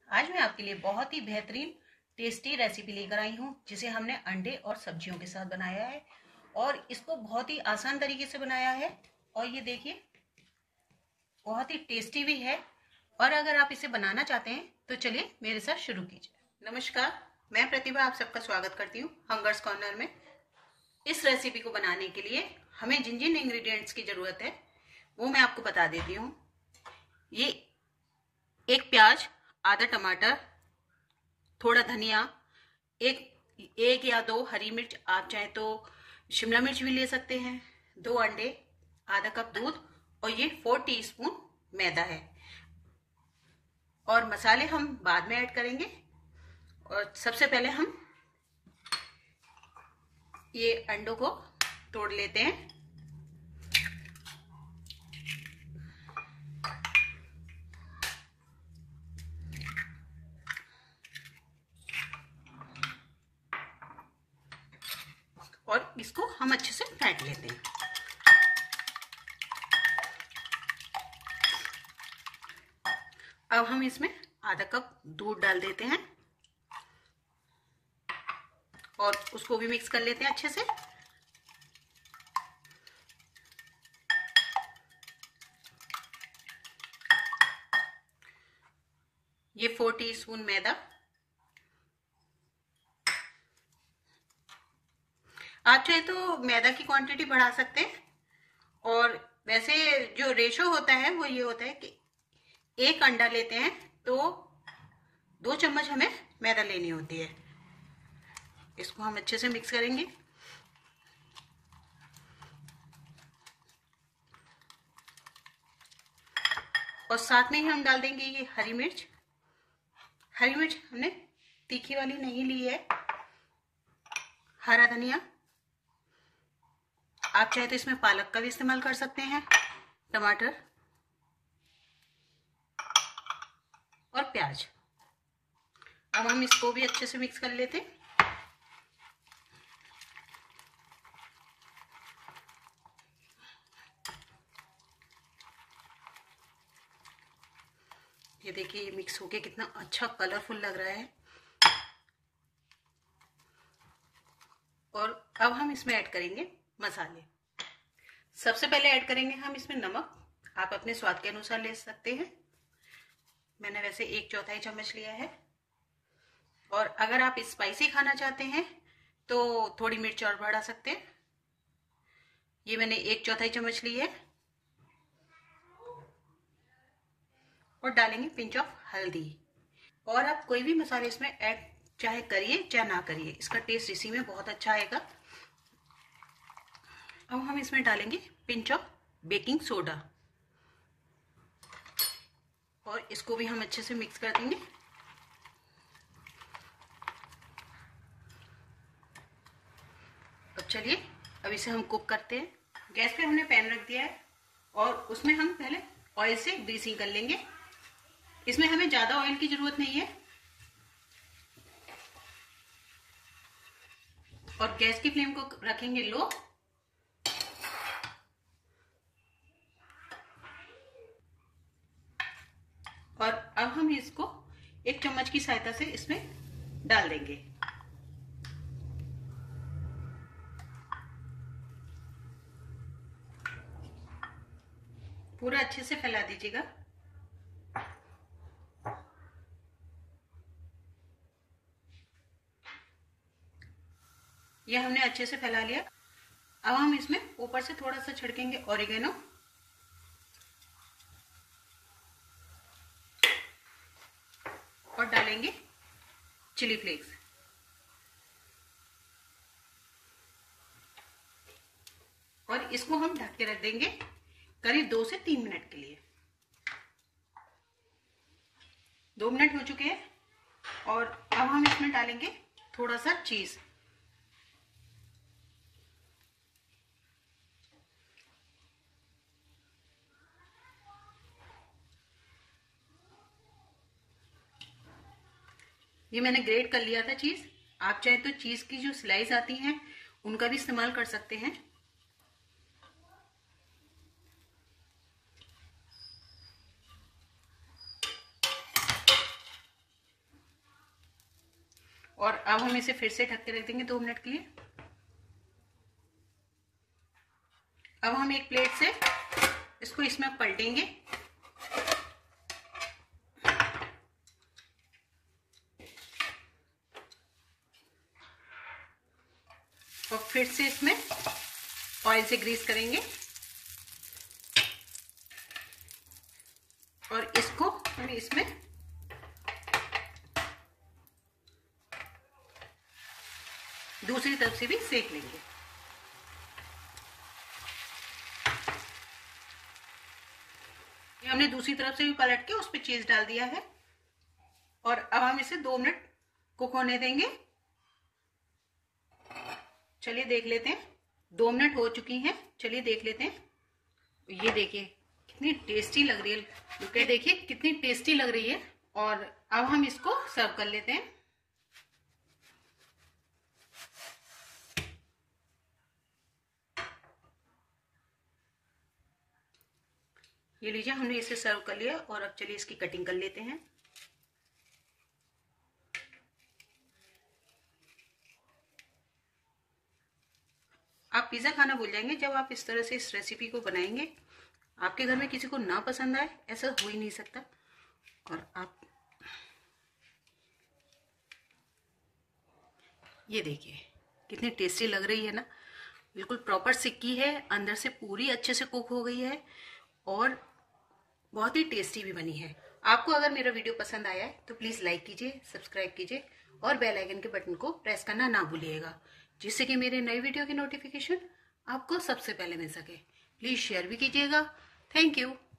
आज मैं आपके लिए बहुत ही बेहतरीन टेस्टी रेसिपी लेकर आई हूँ, जिसे हमने अंडे और सब्जियों के साथ बनाया है और इसको बहुत ही आसान तरीके से बनाया है। और ये देखिए, बहुत ही टेस्टी भी है। और अगर आप इसे बनाना चाहते हैं तो चलिए मेरे साथ शुरू कीजिए। नमस्कार, मैं प्रतिभा आप सबका स्वागत करती हूँ हंगर्स कॉर्नर में। इस रेसिपी को बनाने के लिए हमें जिन जिन इंग्रेडिएंट्स की जरूरत है वो मैं आपको बता देती हूँ। ये एक प्याज, आधा टमाटर, थोड़ा धनिया, एक या दो हरी मिर्च, आप चाहे तो शिमला मिर्च भी ले सकते हैं, 2 अंडे, आधा कप दूध और ये 4 टीस्पून मैदा है। और मसाले हम बाद में ऐड करेंगे। और सबसे पहले हम ये अंडों को तोड़ लेते हैं। और इसको हम अच्छे से फेंट लेते हैं। अब हम इसमें आधा कप दूध डाल देते हैं और उसको भी मिक्स कर लेते हैं अच्छे से। ये 4 टीस्पून मैदा, आप चाहे तो मैदा की क्वांटिटी बढ़ा सकते हैं। और वैसे जो रेशो होता है वो ये होता है कि 1 अंडा लेते हैं तो 2 चम्मच हमें मैदा लेनी होती है। इसको हम अच्छे से मिक्स करेंगे। और साथ में ही हम डाल देंगे ये हरी मिर्च। हरी मिर्च हमने तीखी वाली नहीं ली है। हरा धनिया, आप चाहे तो इसमें पालक का भी इस्तेमाल कर सकते हैं। टमाटर और प्याज। अब हम इसको भी अच्छे से मिक्स कर लेते हैं। ये देखिए, ये मिक्स होके कितना अच्छा कलरफुल लग रहा है। और अब हम इसमें ऐड करेंगे मसाले। सबसे पहले ऐड करेंगे हम इसमें नमक। आप अपने स्वाद के अनुसार ले सकते हैं। मैंने वैसे 1/4 चम्मच लिया है। और अगर आप स्पाइसी खाना चाहते हैं तो थोड़ी मिर्च और बढ़ा सकते हैं। ये मैंने 1/4 चम्मच ली है। और डालेंगे पिंच ऑफ हल्दी। और आप कोई भी मसाले इसमें ऐड चाहे करिए चाहे ना करिए, इसका टेस्ट इसी में बहुत अच्छा आएगा। अब हम इसमें डालेंगे पिंच ऑफ बेकिंग सोडा और इसको भी हम अच्छे से मिक्स कर देंगे। अब चलिए, अब इसे हम कुक करते हैं। गैस पे हमने पैन रख दिया है और उसमें हम पहले ऑयल से ग्रीसिंग कर लेंगे। इसमें हमें ज्यादा ऑयल की जरूरत नहीं है। और गैस की फ्लेम को रखेंगे लो। और अब हम इसको 1 चम्मच की सहायता से इसमें डाल देंगे। पूरा अच्छे से फैला दीजिएगा। ये हमने अच्छे से फैला लिया। अब हम इसमें ऊपर से थोड़ा सा छिड़केंगे ऑरिगेनो और डालेंगे चिली फ्लेक्स। और इसको हम ढक के रख देंगे करीब 2 से 3 मिनट के लिए। 2 मिनट हो चुके हैं और अब हम इसमें डालेंगे थोड़ा सा चीज। ये मैंने ग्रेट कर लिया था चीज। आप चाहे तो चीज की जो स्लाइस आती हैं उनका भी इस्तेमाल कर सकते हैं। और अब हम इसे फिर से ढक के रख देंगे 2 मिनट के लिए। अब हम एक प्लेट से इसको इसमें पलटेंगे और फिर से इसमें ऑयल से ग्रीस करेंगे और इसको हम इसमें दूसरी तरफ से भी सेक लेंगे। ये हमने दूसरी तरफ से भी पलट के उस पर चीज डाल दिया है और अब हम इसे 2 मिनट कुक होने देंगे। चलिए देख लेते हैं, 2 मिनट हो चुकी हैं। चलिए देख लेते हैं। ये देखिए कितनी टेस्टी लग रही है, ये देखिए कितनी टेस्टी लग रही है। और अब हम इसको सर्व कर लेते हैं। ये लीजिए, हमने इसे सर्व कर लिया और अब चलिए इसकी कटिंग कर लेते हैं। आप पिज़्ज़ा खाना भूल जाएंगे जब आप इस तरह से इस रेसिपी को बनाएंगे। आपके घर में किसी को ना पसंद आए ऐसा हो ही नहीं सकता। और आप ये देखिए कितनी टेस्टी लग रही है ना, बिल्कुल प्रॉपर सिक्की है, अंदर से पूरी अच्छे से कुक हो गई है और बहुत ही टेस्टी भी बनी है। आपको अगर मेरा वीडियो पसंद आया है तो प्लीज़ लाइक कीजिए, सब्सक्राइब कीजिए और बेल आइकन के बटन को प्रेस करना ना भूलिएगा, जिससे कि मेरे नए वीडियो की नोटिफिकेशन आपको सबसे पहले मिल सके। प्लीज़ शेयर भी कीजिएगा। Thank you.